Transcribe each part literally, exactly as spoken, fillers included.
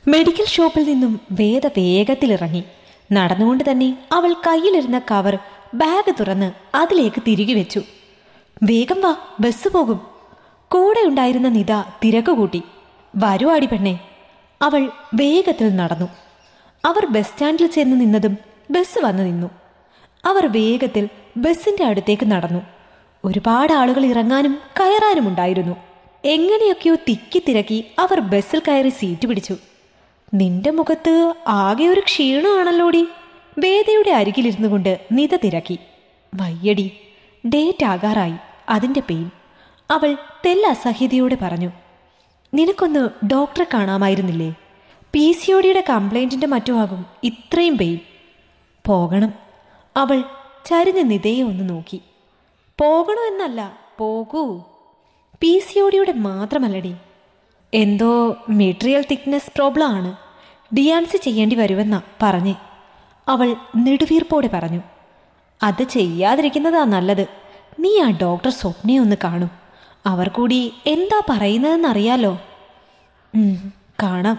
Medical ഷോപ്പിൽ നിന്നും വേദ വേഗത്തിലിറങ്ങി. നടന്നുകൊണ്ട് തന്നെ അവൾ കയ്യിലിരുന്ന കവർ ബാഗ് തുറന്ന് അതിലേക്ക് തിരികെ വെച്ചു. വേഗം വാ, ബസ് പോകും. കൂടെ ഉണ്ടായിരുന്ന നിത തിരക്കുകൂട്ടി. വരുവാടി പെണ്ണെ. അവൾ വേഗത്തിൽ നടന്നു. അവർ ബസ് സ്റ്റാൻഡിൽ ചെന്ന് നിന്നതും ബസ് വന്നു നിന്നു. അവർ വേഗത്തിൽ ബസ്സിന്റെ അടുത്തേക്ക് നടന്നു. ഒരുപാട് ആളുകൾ ഇറങ്ങാനും കയറാനും ഉണ്ടായിരുന്നു. എങ്ങനെയൊക്കെയോ തിക്കി തിരക്കി അവർ ബസ്സിൽ കയറി സീറ്റ് പിടിച്ചു. നിന്റെ മുഖത്ത് ആകെ ഒരു ക്ഷീണമാണല്ലോടി. വേദയുടെ അരികിലിരുന്നു കൊണ്ട് നിത തിരക്കി. വയ്യടി, ഡേറ്റ് ആകാറായി, അതിൻ്റെ പെയിൻ. അവൾ തെല്ല അസഹ്യതയോടെ പറഞ്ഞു. നിനക്കൊന്ന് ഡോക്ടറെ കാണാമായിരുന്നില്ലേ? പി സി ഒ ഡിയുടെ കംപ്ലൈൻറ്റിൻ്റെ മറ്റോ ആകും ഇത്രയും പെയിൻ. പോകണം. അവൾ ചരിഞ്ഞ് നിതയെ ഒന്ന് നോക്കി. പോകണോ എന്നല്ല, പോകൂ. പി സി ഒ ഡിയുടെ മാത്രമല്ലടി, എന്തോ മെറ്റീരിയൽ തിക്നെസ് പ്രോബ്ലം ആണ്. ഡിയാൻസി ചെയ്യേണ്ടി വരുമെന്നാ പറഞ്ഞേ. അവൾ നെടുവീർപ്പോടെ പറഞ്ഞു. അത് ചെയ്യാതിരിക്കുന്നതാ നല്ലത്. നീ ആ ഡോക്ടർ സ്വപ്നയെ ഒന്ന് കാണും. അവർ കൂടി എന്താ പറയുന്നതെന്നറിയാലോ. കാണാം.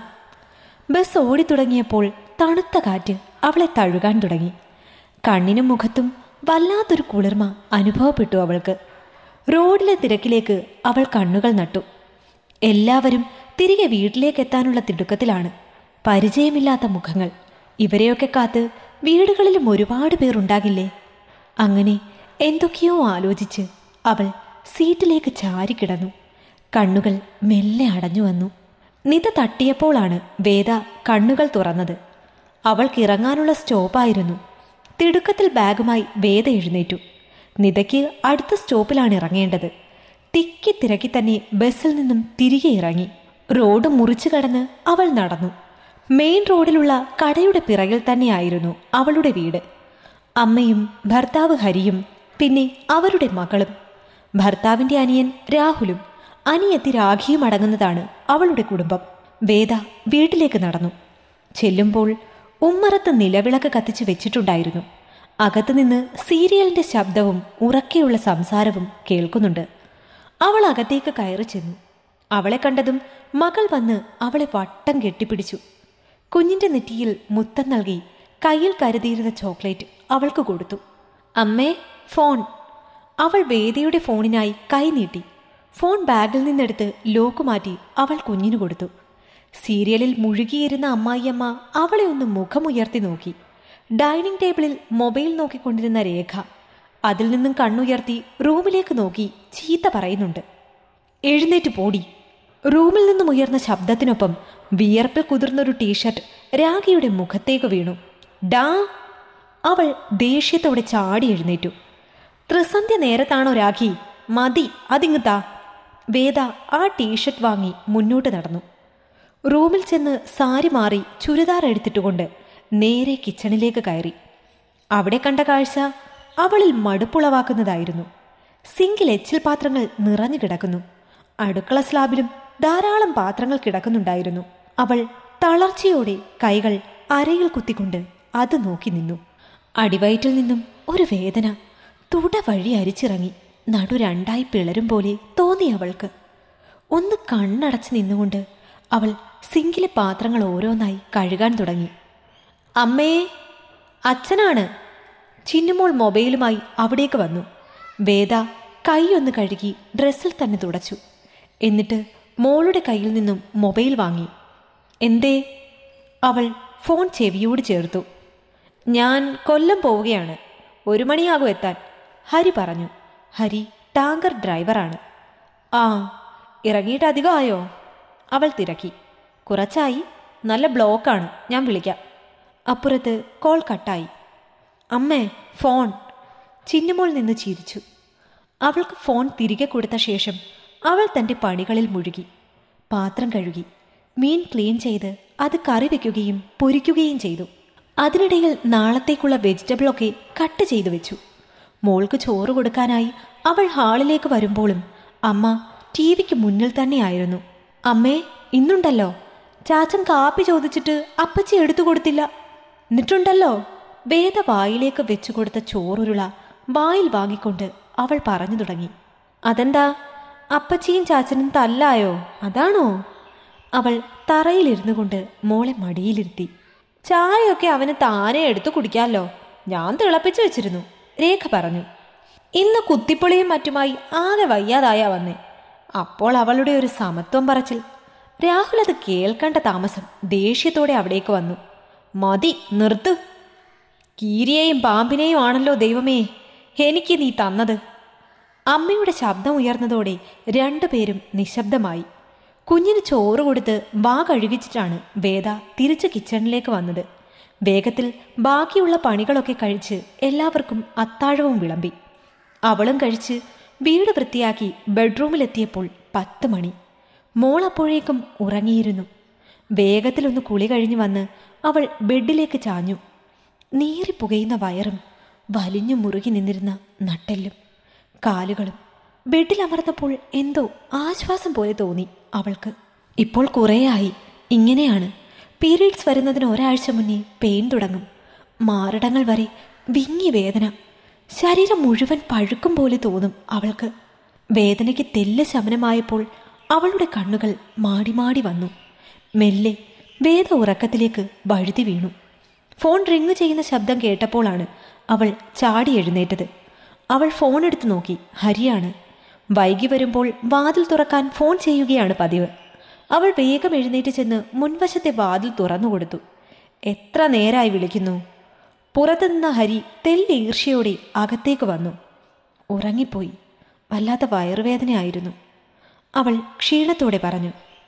ബസ് ഓടിത്തുടങ്ങിയപ്പോൾ തണുത്ത കാറ്റ് അവളെ തഴുകാൻ തുടങ്ങി. കണ്ണിനും മുഖത്തും വല്ലാത്തൊരു കുളിർമ അനുഭവപ്പെട്ടു അവൾക്ക്. റോഡിലെ തിരക്കിലേക്ക് അവൾ കണ്ണുകൾ നട്ടു. എല്ലാവരും തിരികെ വീട്ടിലേക്ക് എത്താനുള്ള തിടുക്കത്തിലാണ്. പരിചയമില്ലാത്ത മുഖങ്ങൾ. ഇവരെയൊക്കെ കാത്ത് വീടുകളിലും ഒരുപാട് പേരുണ്ടാകില്ലേ? അങ്ങനെ എന്തൊക്കെയോ ആലോചിച്ച് അവൾ സീറ്റിലേക്ക് ചാരിക്കിടന്നു. കണ്ണുകൾ മെല്ലെ അടഞ്ഞു വന്നു. നിത തട്ടിയപ്പോഴാണ് വേദ കണ്ണുകൾ തുറന്നത്. അവൾക്ക് ഇറങ്ങാനുള്ള സ്റ്റോപ്പായിരുന്നു. തിടുക്കത്തിൽ ബാഗുമായി വേദ എഴുന്നേറ്റു. നിതയ്ക്ക് അടുത്ത സ്റ്റോപ്പിലാണ് ഇറങ്ങേണ്ടത്. തിക്കി തിരക്കി തന്നെ ബസ്സിൽ നിന്നും തിരികെ ഇറങ്ങി. റോഡ് മുറിച്ചു കടന്ന് അവൾ നടന്നു. മെയിൻ റോഡിലുള്ള കടയുടെ പിറകിൽ തന്നെയായിരുന്നു അവളുടെ വീട്. അമ്മയും ഭർത്താവ് ഹരിയും പിന്നെ അവരുടെ മകളും. ഭർത്താവിൻ്റെ അനിയൻ രാഹുലും അനിയത്തി രാഖിയും അടങ്ങുന്നതാണ് അവളുടെ കുടുംബം. വേദ വീട്ടിലേക്ക് നടന്നു. ചെല്ലുമ്പോൾ ഉമ്മറത്ത് നിലവിളക്ക് കത്തിച്ച് വെച്ചിട്ടുണ്ടായിരുന്നു. അകത്തുനിന്ന് സീരിയലിൻ്റെ ശബ്ദവും ഉറക്കെയുള്ള സംസാരവും കേൾക്കുന്നുണ്ട്. അവൾ അകത്തേക്ക് കയറി ചെന്നു. അവളെ കണ്ടതും മകൾ വന്ന് അവളെ വട്ടം കെട്ടിപ്പിടിച്ചു. കുഞ്ഞിൻ്റെ നെറ്റിയിൽ മുത്തം നൽകി കയ്യിൽ കരുതിയിരുന്ന ചോക്ലേറ്റ് അവൾക്ക് കൊടുത്തു. അമ്മേ, ഫോൺ. അവൾ വേദയുടെ ഫോണിനായി കൈ നീട്ടി. ഫോൺ ബാഗിൽ നിന്നെടുത്ത് ലോക്ക് മാറ്റി അവൾ കുഞ്ഞിന് കൊടുത്തു. സീരിയലിൽ മുഴുകിയിരുന്ന അമ്മായിയമ്മ അവളെ ഒന്ന് മുഖമുയർത്തി നോക്കി. ഡൈനിങ് ടേബിളിൽ മൊബൈൽ നോക്കിക്കൊണ്ടിരുന്ന രേഖ അതിൽ നിന്നും കണ്ണുയർത്തി റൂമിലേക്ക് നോക്കി ചീത്ത പറയുന്നുണ്ട്. എഴുന്നേറ്റ് പോടി. റൂമിൽ നിന്നും ഉയർന്ന ശബ്ദത്തിനൊപ്പം വിയർപ്പിൽ കുതിർന്നൊരു ടീഷർട്ട് രാഖിയുടെ മുഖത്തേക്ക് വീണു. ഡാ! അവൾ ദേഷ്യത്തോടെ ചാടി എഴുന്നേറ്റു. ത്രിസന്ധ്യ നേരത്താണോ രാഖി? മതി, അതിങ്ങ് താ. വേദ ആ ടീഷർട്ട് വാങ്ങി മുന്നോട്ട് നടന്നു. റൂമിൽ ചെന്ന് സാരി മാറി ചുരിദാർ എടുത്തിട്ടുകൊണ്ട് നേരെ കിച്ചണിലേക്ക് കയറി. അവിടെ കണ്ട കാഴ്ച അവളിൽ മടുപ്പുളവാക്കുന്നതായിരുന്നു. സിങ്കിൽ എച്ചിൽ പാത്രങ്ങൾ നിറഞ്ഞു കിടക്കുന്നു. അടുക്കള സ്ലാബിലും ധാരാളം പാത്രങ്ങൾ കിടക്കുന്നുണ്ടായിരുന്നു. അവൾ തളർച്ചയോടെ കൈകൾ അരയിൽ കുത്തിക്കൊണ്ട് അത് നോക്കി നിന്നു. അടിവയറ്റിൽ നിന്നും ഒരു വേദന തുട വഴി അരിച്ചിറങ്ങി നടു രണ്ടായി പിളരും പോലെ തോന്നി അവൾക്ക്. ഒന്ന് കണ്ണടച്ച് നിന്നുകൊണ്ട് അവൾ സിങ്കിലെ പാത്രങ്ങൾ ഓരോന്നായി കഴുകാൻ തുടങ്ങി. അമ്മേ, അച്ഛനാണ്. ചിന്നുമോൾ മൊബൈലുമായി അവിടേക്ക് വന്നു. വേദ കൈയൊന്ന് കഴുകി ഡ്രസ്സിൽ തന്നെ തുടച്ചു. എന്നിട്ട് മോളുടെ കയ്യിൽ നിന്നും മൊബൈൽ വാങ്ങി. എന്തേ? അവൾ ഫോൺ ചെവിയോട് ചേർത്തു. ഞാൻ കൊല്ലം പോവുകയാണ്, ഒരു മണിയാകും എത്താൻ, ഹരി പറഞ്ഞു. ഹരി ടാങ്കർ ഡ്രൈവറാണ്. ആ, ഇറങ്ങിയിട്ട് അധികം ആയോ? അവൾ തിരക്കി. കുറച്ചായി, നല്ല ബ്ലോക്കാണ്, ഞാൻ വിളിക്കാം. അപ്പുറത്ത് കോൾ കട്ടായി. അമ്മേ, ഫോൺ. ചിന്നുമോൾ നിന്ന് ചിരിച്ചു. അവൾക്ക് ഫോൺ തിരികെ കൊടുത്ത ശേഷം അവൾ തൻ്റെ പണികളിൽ മുഴുകി. പാത്രം കഴുകി, മീൻ ക്ലീൻ ചെയ്ത് അത് കറി വയ്ക്കുകയും പൊരിക്കുകയും ചെയ്തു. അതിനിടയിൽ നാളത്തേക്കുള്ള വെജിറ്റബിളൊക്കെ കട്ട് ചെയ്തു വെച്ചു. മോൾക്ക് ചോറ് കൊടുക്കാനായി അവൾ ഹാളിലേക്ക് വരുമ്പോഴും അമ്മ ടി വിക്ക് മുന്നിൽ തന്നെയായിരുന്നു. അമ്മേ, ഇന്നുണ്ടല്ലോ ചാച്ചൻ കാപ്പി ചോദിച്ചിട്ട് അപ്പച്ചി എടുത്തു കൊടുത്തില്ല. എന്നിട്ടുണ്ടല്ലോ. വേദ വായിലേക്ക് വെച്ചു കൊടുത്ത ചോറുരുള വായിൽ വാങ്ങിക്കൊണ്ട് അവൾ പറഞ്ഞു തുടങ്ങി. അതെന്താ, അപ്പച്ചിയും ചാച്ചനും തല്ലായോ? അതാണോ? അവൾ തറയിലിരുന്നു കൊണ്ട് മോളെ മടിയിലിരുത്തി. ചായയൊക്കെ അവന് താനെ എടുത്തു കുടിക്കാമല്ലോ, ഞാൻ തിളപ്പിച്ചു വെച്ചിരുന്നു, രേഖ പറഞ്ഞു. ഇന്ന് കുത്തിപ്പൊളിയും മറ്റുമായി ആകെ വയ്യാതായാ വന്നേ. അപ്പോൾ അവളുടെ ഒരു സമത്വം പറച്ചിൽ. രാഹുൽ അത് കേൾക്കേണ്ട താമസം ദേഷ്യത്തോടെ അവിടേക്ക് വന്നു. മതി, നിർത്തു. കീരിയെയും പാമ്പിനെയും ആണല്ലോ ദൈവമേ എനിക്ക് നീ തന്നത്. അമ്മയുടെ ശബ്ദം ഉയർന്നതോടെ രണ്ടുപേരും നിശബ്ദമായി. കുഞ്ഞിന് ചോറ് കൊടുത്ത് വാ കഴുകിച്ചിട്ടാണ് വേദ തിരിച്ച് കിച്ചണിലേക്ക് വന്നത്. വേഗത്തിൽ ബാക്കിയുള്ള പണികളൊക്കെ കഴിച്ച് എല്ലാവർക്കും അത്താഴവും വിളമ്പി. അവളും കഴിച്ച് വീട് വൃത്തിയാക്കി ബെഡ്റൂമിലെത്തിയപ്പോൾ പത്ത് മണി. മോൾ അപ്പോഴേക്കും ഉറങ്ങിയിരുന്നു. വേഗത്തിലൊന്ന് കുളി കഴിഞ്ഞു വന്ന് അവൾ ബെഡിലേക്ക് ചാഞ്ഞു. നീറിപ്പുകയുന്ന വയറും വലിഞ്ഞു മുറുകി നിന്നിരുന്ന നട്ടെല്ലും കാലുകളും ബെഡിലമർന്നപ്പോൾ എന്തോ ആശ്വാസം പോലെ തോന്നി അവൾക്ക്. ഇപ്പോൾ കുറേയായി ഇങ്ങനെയാണ്. പീരീഡ്സ് വരുന്നതിന് ഒരാഴ്ച മുന്നേ പെയിൻ തുടങ്ങും. മാറിടങ്ങൾ വരെ വിങ്ങി വേദന. ശരീരം മുഴുവൻ പഴുക്കും പോലെ തോന്നും അവൾക്ക്. വേദനയ്ക്ക് തെല്ല് ശമനമായപ്പോൾ അവളുടെ കണ്ണുകൾ മാടി മാടി വന്നു. മെല്ലെ വേദ ഉറക്കത്തിലേക്ക് വഴുതി വീണു. ഫോൺ റിങ് ചെയ്യുന്ന ശബ്ദം കേട്ടപ്പോഴാണ് അവൾ ചാടി എഴുന്നേറ്റത്. അവൾ ഫോൺ എടുത്തു നോക്കി. ഹരിയാണ്. വൈകി വരുമ്പോൾ വാതിൽ തുറക്കാൻ ഫോൺ ചെയ്യുകയാണ് പതിവ്. അവൾ വേഗം എഴുന്നേറ്റ് ചെന്ന് മുൻവശത്തെ വാതിൽ തുറന്നു കൊടുത്തു. എത്ര നേരായി വിളിക്കുന്നു. പുറത്തു നിന്ന ഹരി തെല്ല് ഈർഷ്യയോടെ അകത്തേക്ക് വന്നു. ഉറങ്ങിപ്പോയി. വല്ലാത്ത വയറുവേദനയായിരുന്നു. അവൾ ക്ഷീണത്തോടെ പറഞ്ഞു.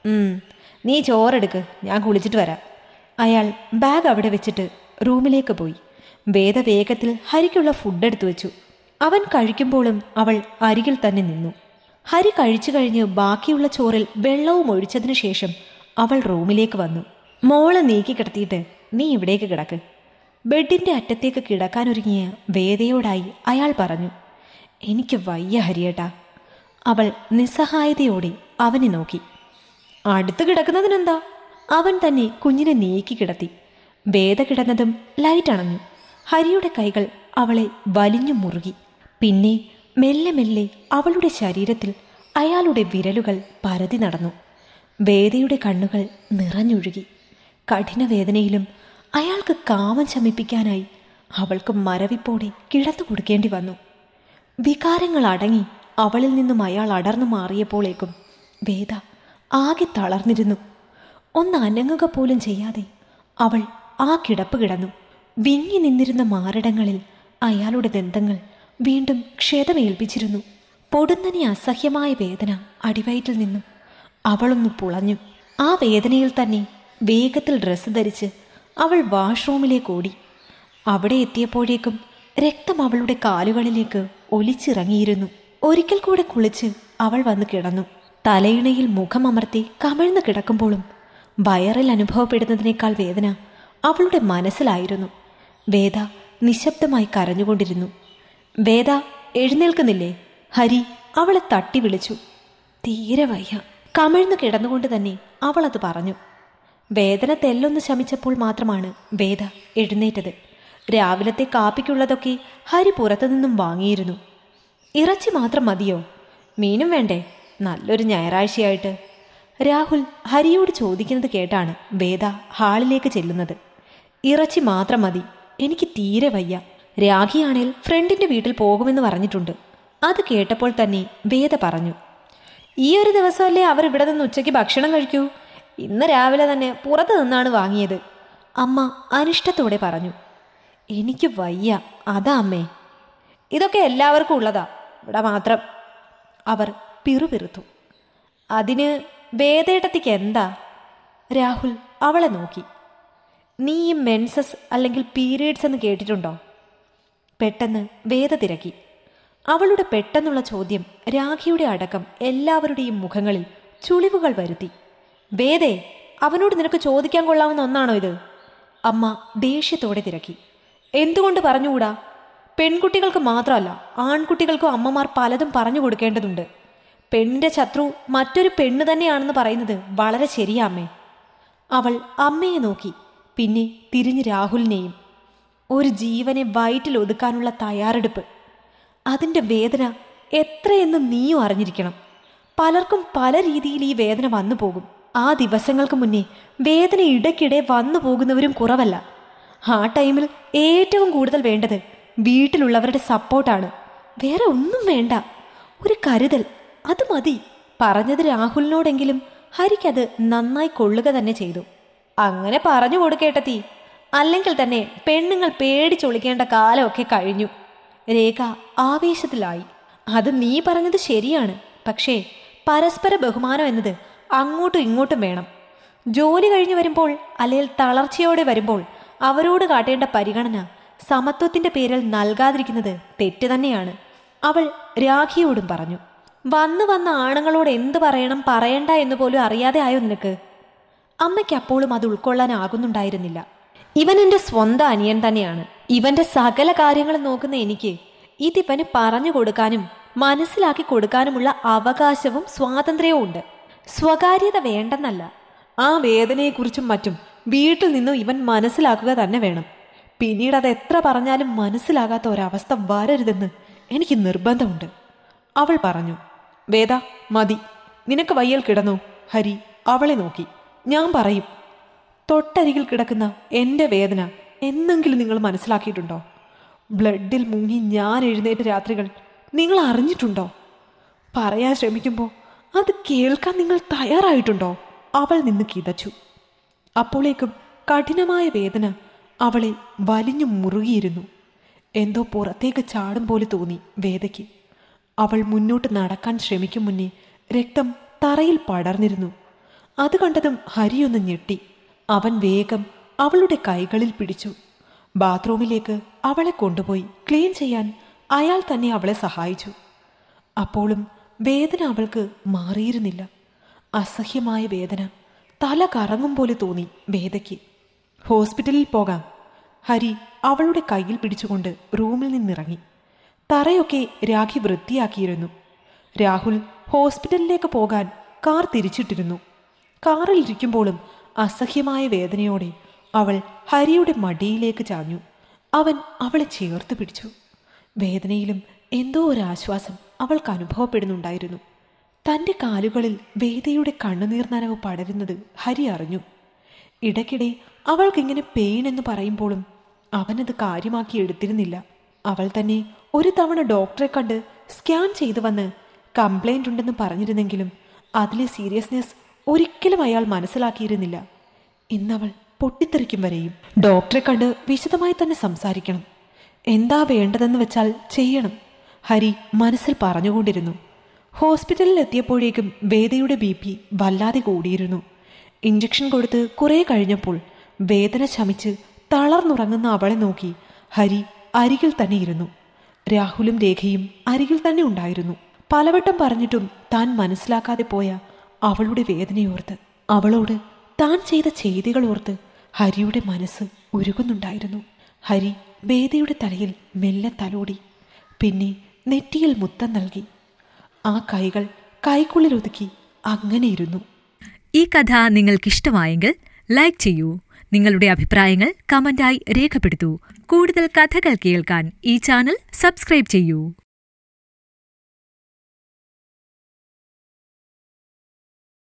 നീ ചോറെടുക്ക്, ഞാൻ കുളിച്ചിട്ട് വരാം. അയാൾ ബാഗ് അവിടെ വെച്ചിട്ട് റൂമിലേക്ക് പോയി. വേദ വേഗത്തിൽ ഹരിക്കുള്ള ഫുഡ് എടുത്തു വെച്ചു. അവൻ കഴിക്കുമ്പോഴും അവൾ അരികിൽ തന്നെ നിന്നു. ഹരി കഴിച്ചു കഴിഞ്ഞ് ബാക്കിയുള്ള ചോറിൽ വെള്ളവും ഒഴിച്ചതിനു ശേഷം അവൾ റൂമിലേക്ക് വന്നു. മോളെ നീക്കി കിടത്തിയിട്ട് നീ ഇവിടേക്ക് കിടക്ക്. ബെഡിൻ്റെ അറ്റത്തേക്ക് കിടക്കാനൊരുങ്ങിയ വേദയോടായി അയാൾ പറഞ്ഞു. എനിക്ക് വയ്യ ഹരിയേട്ടാ. അവൾ നിസ്സഹായതയോടെ അവനെ നോക്കി. അടുത്ത് കിടക്കുന്നതിനെന്താ? അവൻ തന്നെ കുഞ്ഞിനെ നീക്കി കിടത്തി. വേദ കിടന്നതും ലൈറ്റ് അണഞ്ഞു. ഹരിയുടെ കൈകൾ അവളെ വലിഞ്ഞു മുറുകി. പിന്നെ മെല്ലെ മെല്ലെ അവളുടെ ശരീരത്തിൽ അയാളുടെ വിരലുകൾ പരതി നടന്നു. വേദയുടെ കണ്ണുകൾ നിറഞ്ഞൊഴുകി. കഠിനവേദനയിലും അയാൾക്ക് കാമം ശമിപ്പിക്കാനായി അവൾക്ക് മരവിപ്പോടെ കിടന്നു കൊടുക്കേണ്ടി വന്നു. വികാരങ്ങൾ അടങ്ങി അവളിൽ നിന്നും അയാൾ അടർന്നു മാറിയപ്പോഴേക്കും വേദ ആകെ തളർന്നിരുന്നു. ഒന്ന് അനങ്ങുക പോലും ചെയ്യാതെ അവൾ ആ കിടപ്പ് കിടന്നു. വിങ്ങി നിന്നിരുന്ന മാറിടങ്ങളിൽ അയാളുടെ ദന്തങ്ങൾ വീണ്ടും ക്ഷതമേൽപ്പിച്ചിരുന്നു. പൊടുന്നനെ അസഹ്യമായ വേദന അടിവയറ്റിൽ നിന്നും അവളൊന്ന് പുളഞ്ഞു. ആ വേദനയിൽ തന്നെ വേഗത്തിൽ ഡ്രസ്സ് ധരിച്ച് അവൾ വാഷ്റൂമിലേക്ക് ഓടി. അവിടെ എത്തിയപ്പോഴേക്കും രക്തം അവളുടെ കാലുകളിലേക്ക് ഒലിച്ചിറങ്ങിയിരുന്നു. ഒരിക്കൽ കൂടെ കുളിച്ച് അവൾ വന്ന് കിടന്നു. തലയിണയിൽ മുഖമമർത്തി കമിഴ്ന്ന് കിടക്കുമ്പോഴും വയറിൽ അനുഭവപ്പെടുന്നതിനേക്കാൾ വേദന അവളുടെ മനസ്സിലായിരുന്നു. വേദ നിശബ്ദമായി കരഞ്ഞുകൊണ്ടിരുന്നു. വേദ, എഴുന്നേൽക്കുന്നില്ലേ? ഹരി അവളെ തട്ടി വിളിച്ചു. തീരെ വയ്യ. കമിഴ്ന്ന് കിടന്നുകൊണ്ട് തന്നെ അവൾ അത് പറഞ്ഞു. വേദന തെല്ലൊന്ന് ശമിച്ചപ്പോൾ മാത്രമാണ് വേദ എഴുന്നേറ്റത്. രാവിലത്തെ കാപ്പിക്കുള്ളതൊക്കെ ഹരി പുറത്തുനിന്നും വാങ്ങിയിരുന്നു. ഇറച്ചി മാത്രം മതിയോ? മീനും വേണ്ടേ? നല്ലൊരു ഞായറാഴ്ചയായിട്ട്. രാഹുൽ ഹരിയോട് ചോദിക്കുന്നത് കേട്ടാണ് വേദ ഹാളിലേക്ക് ചെല്ലുന്നത്. ഇറച്ചി മാത്രം മതി, എനിക്ക് തീരെ വയ്യ. രാഖിയാണേൽ ഫ്രണ്ടിൻ്റെ വീട്ടിൽ പോകുമെന്ന് പറഞ്ഞിട്ടുണ്ട്. അത് കേട്ടപ്പോൾ തന്നെ വേദ പറഞ്ഞു. ഈ ഒരു ദിവസമല്ലേ അവർ ഇവിടെ നിന്ന് ഉച്ചയ്ക്ക് ഭക്ഷണം കഴിക്കൂ. ഇന്ന് രാവിലെ തന്നെ പുറത്തു നിന്നാണ് വാങ്ങിയത്. അമ്മ അനിഷ്ടത്തോടെ പറഞ്ഞു. എനിക്ക് വയ്യ, അതാ അമ്മേ. ഇതൊക്കെ എല്ലാവർക്കും ഉള്ളതാ, ഇവിടെ മാത്രം. അവർ പിറുപിറുത്തു. അതിന് വേദേട്ടത്തിക്ക് എന്താ? രാഹുൽ അവളെ നോക്കി. നീ ഈ മെൻസസ് അല്ലെങ്കിൽ പീരീഡ്സ് എന്ന് കേട്ടിട്ടുണ്ടോ? പെട്ടെന്ന് വേദ തിരക്കി. അവളുടെ പെട്ടെന്നുള്ള ചോദ്യം രാഖിയുടെ അടക്കം എല്ലാവരുടെയും മുഖങ്ങളിൽ ചുളിവുകൾ വരുത്തി. വേദേ, അവനോട് നിനക്ക് ചോദിക്കാൻ കൊള്ളാവുന്ന ഒന്നാണോ ഇത്? അമ്മ ദേഷ്യത്തോടെ തിരക്കി. എന്തുകൊണ്ട് പറഞ്ഞുകൂടാ? പെൺകുട്ടികൾക്ക് മാത്രമല്ല, ആൺകുട്ടികൾക്കും അമ്മമാർ പലതും പറഞ്ഞു കൊടുക്കേണ്ടതുണ്ട്. പെണ്ണിൻ്റെ ശത്രു മറ്റൊരു പെണ്ണ് തന്നെയാണെന്ന് പറയുന്നത് വളരെ ശരിയാമ്മേ. അവൾ അമ്മയെ നോക്കി, പിന്നെ തിരിഞ്ഞ് രാഹുലിനെയും. ഒരു ജീവനെ വയറ്റിൽ ഒതുക്കാനുള്ള തയ്യാറെടുപ്പ്. അതിൻ്റെ വേദന എത്രയെന്ന് നീയും അറിഞ്ഞിരിക്കണം. പലർക്കും പല രീതിയിൽ ഈ വേദന വന്നു പോകും. ആ ദിവസങ്ങൾക്ക് മുന്നേ വേദന ഇടയ്ക്കിടെ വന്നു പോകുന്നവരും കുറവല്ല. ആ ടൈമിൽ ഏറ്റവും കൂടുതൽ വേണ്ടത് വീട്ടിലുള്ളവരുടെ സപ്പോർട്ടാണ്. വേറെ ഒന്നും വേണ്ട, ഒരു കരുതൽ, അത് മതി. പറഞ്ഞത് രാഹുലിനോടെങ്കിലും ഹരിക്കത് നന്നായി കൊള്ളുക തന്നെ ചെയ്തു. അങ്ങനെ പറഞ്ഞു കൊടുക്കേട്ടത്തി, അല്ലെങ്കിൽ തന്നെ പെണ്ണുങ്ങൾ പേടിച്ചൊളിക്കേണ്ട കാലമൊക്കെ കഴിഞ്ഞു. രേഖ ആവേശത്തിലായി. അത് നീ പറഞ്ഞത് ശരിയാണ്. പക്ഷേ പരസ്പര ബഹുമാനം എന്നത് അങ്ങോട്ടും ഇങ്ങോട്ടും വേണം. ജോലി കഴിഞ്ഞു വരുമ്പോൾ അല്ലെങ്കിൽ തളർച്ചയോടെ വരുമ്പോൾ അവരോട് കാട്ടേണ്ട പരിഗണന സമത്വത്തിന്റെ പേരിൽ നൽകാതിരിക്കുന്നത് തെറ്റ് തന്നെയാണ്. അവൾ രാഖിയോടും പറഞ്ഞു. വന്ന് വന്ന ആണുങ്ങളോട് എന്ത് പറയണം പറയണ്ട എന്ന് പോലും അറിയാതെ ആയോ നിനക്ക്? അമ്മയ്ക്ക് അപ്പോഴും അത് ഉൾക്കൊള്ളാനാകുന്നുണ്ടായിരുന്നില്ല. ഇവൻ എൻ്റെ സ്വന്തം അനിയൻ തന്നെയാണ്. ഇവന്റെ സകല കാര്യങ്ങളും നോക്കുന്ന എനിക്ക് ഇതിവന് പറഞ്ഞു കൊടുക്കാനും മനസ്സിലാക്കി കൊടുക്കാനുമുള്ള അവകാശവും സ്വാതന്ത്ര്യവും ഉണ്ട്. സ്വകാര്യത വേണ്ടെന്നല്ല, ആ വേദനയെക്കുറിച്ചും മറ്റും വീട്ടിൽ നിന്നും ഇവൻ മനസ്സിലാക്കുക തന്നെ വേണം. പിന്നീട് അത് എത്ര പറഞ്ഞാലും മനസ്സിലാകാത്ത ഒരവസ്ഥ വരരുതെന്ന് എനിക്ക് നിർബന്ധമുണ്ട്, അവൾ പറഞ്ഞു. വേദ, മതി, നിനക്ക് വയ്യൽ കിടന്നോ? ഹരി അവളെ നോക്കി. ഞാൻ പറയും. തൊട്ടരികിൽ കിടക്കുന്ന എൻ്റെ വേദന എന്നെങ്കിലും നിങ്ങൾ മനസ്സിലാക്കിയിട്ടുണ്ടോ? ബ്ലഡിൽ മുങ്ങി ഞാൻ എഴുന്നേറ്റ രാത്രികൾ നിങ്ങൾ അറിഞ്ഞിട്ടുണ്ടോ? പറയാൻ ശ്രമിക്കുമ്പോൾ അത് കേൾക്കാൻ നിങ്ങൾ തയ്യാറായിട്ടുണ്ടോ? അവൾ നിന്ന് കിതച്ചു. അപ്പോഴേക്കും കഠിനമായ വേദന അവളെ വലിഞ്ഞു മുറുകിയിരുന്നു. എന്തോ പുറത്തേക്ക് ചാടും പോലെ തോന്നി വേദയ്ക്ക്. അവൾ മുന്നോട്ട് നടക്കാൻ ശ്രമിക്കും മുന്നേ രക്തം തറയിൽ പടർന്നിരുന്നു. അത് കണ്ടതും ഹരിയൊന്ന് ഞെട്ടി. അവൻ വേഗം അവളുടെ കൈകളിൽ പിടിച്ചു. ബാത്റൂമിലേക്ക് അവളെ കൊണ്ടുപോയി ക്ലീൻ ചെയ്യാൻ അയാൾ തന്നെ അവളെ സഹായിച്ചു. അപ്പോഴും വേദന അവൾക്ക് മാറിയിരുന്നില്ല. അസഹ്യമായ വേദന. തല കറങ്ങും പോലെ തോന്നി വേദയ്ക്ക്. ഹോസ്പിറ്റലിൽ പോകാം. ഹരി അവളുടെ കയ്യിൽ പിടിച്ചുകൊണ്ട് റൂമിൽ നിന്നിറങ്ങി. തറയൊക്കെ രാഖി വൃത്തിയാക്കിയിരുന്നു. രാഹുൽ ഹോസ്പിറ്റലിലേക്ക് പോകാൻ കാർ തിരിച്ചിട്ടിരുന്നു. കാറിൽ ഇരിക്കുമ്പോഴും അസഹ്യമായ വേദനയോടെ അവൾ ഹരിയുടെ മടിയിലേക്ക് ചാഞ്ഞു. അവൻ അവളെ ചേർത്ത് പിടിച്ചു. വേദനയിലും എന്തോ ഒരാശ്വാസം അവൾക്ക് അനുഭവപ്പെടുന്നുണ്ടായിരുന്നു. തൻ്റെ കാലുകളിൽ വേദയുടെ കണ്ണുനീർ നനവ് പടരുന്നത് ഹരി അറിഞ്ഞു. ഇടയ്ക്കിടെ അവൾക്കിങ്ങനെ പെയിൻ എന്ന് പറയുമ്പോഴും അവനത് കാര്യമാക്കി എടുത്തിരുന്നില്ല. അവൾ തന്നെ ഒരു തവണ ഡോക്ടറെ കണ്ട് സ്കാൻ ചെയ്തു വന്ന് കംപ്ലൈൻ്റ് ഉണ്ടെന്ന് പറഞ്ഞിരുന്നെങ്കിലും അതിലെ സീരിയസ്നെസ് ഒരിക്കലും അയാൾ മനസ്സിലാക്കിയിരുന്നില്ല. ഇന്നവൾ പൊട്ടിത്തെറിക്കും വരെയും. ഡോക്ടറെ കണ്ട് വിശദമായി തന്നെ സംസാരിക്കണം. എന്താ വേണ്ടതെന്ന് വെച്ചാൽ ചെയ്യണം, ഹരി മനസ്സിൽ പറഞ്ഞുകൊണ്ടിരുന്നു. ഹോസ്പിറ്റലിൽ എത്തിയപ്പോഴേക്കും വേദയുടെ ബി പി വല്ലാതെ കൂടിയിരുന്നു. ഇഞ്ചക്ഷൻ കൊടുത്ത് കുറേ കഴിഞ്ഞപ്പോൾ വേദന ശമിച്ച് തളർന്നുറങ്ങുന്ന അവളെ നോക്കി ഹരി അരികിൽ തന്നെ ഇരുന്നു. രാഹുലും രേഖയും അരികിൽ തന്നെ ഉണ്ടായിരുന്നു. പലവട്ടം പറഞ്ഞിട്ടും താൻ മനസ്സിലാക്കാതെ പോയ അവളുടെ വേദനയോർത്ത്, അവളോട് താൻ ചെയ്ത ചെയ്തികൾ ഓർത്ത് ഹരിയുടെ മനസ്സ് ഉരുകുന്നുണ്ടായിരുന്നു. ഹരി വേദയുടെ തലയിൽ മെല്ലെ തലോടി. പിന്നെ നെറ്റിയിൽ മുത്തം നൽകി. ആ കൈകൾ കൈക്കുള്ളിലൊതുക്കി അങ്ങനെ ഇരുന്നു. ഈ കഥ നിങ്ങൾക്കിഷ്ടമായെങ്കിൽ ലൈക്ക് ചെയ്യൂ. നിങ്ങളുടെ അഭിപ്രായങ്ങൾ കമന്റായി രേഖപ്പെടുത്തൂ. കൂടുതൽ കഥകൾ കേൾക്കാൻ ഈ ചാനൽ സബ്സ്ക്രൈബ് ചെയ്യൂ.